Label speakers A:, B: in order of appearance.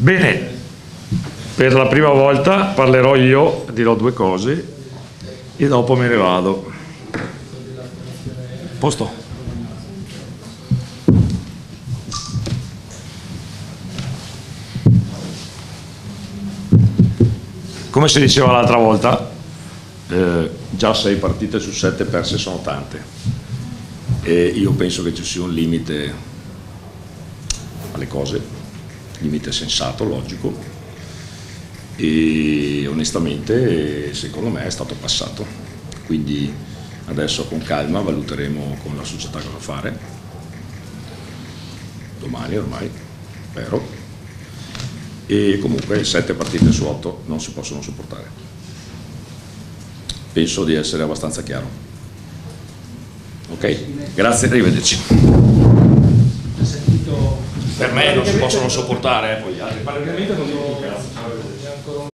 A: Bene, per la prima volta parlerò io, dirò due cose e dopo me ne vado. Posto. Come si diceva l'altra volta, già 6 partite su 7 perse sono tante e io penso che ci sia un limite alle cose, limite sensato, logico, e onestamente secondo me è stato passato, quindi adesso con calma valuteremo con la società cosa fare, domani ormai, spero, e comunque 7 partite su 8 non si possono sopportare. Penso di essere abbastanza chiaro. Ok, grazie, arrivederci. Per me non si possono sopportare, poi gli altri.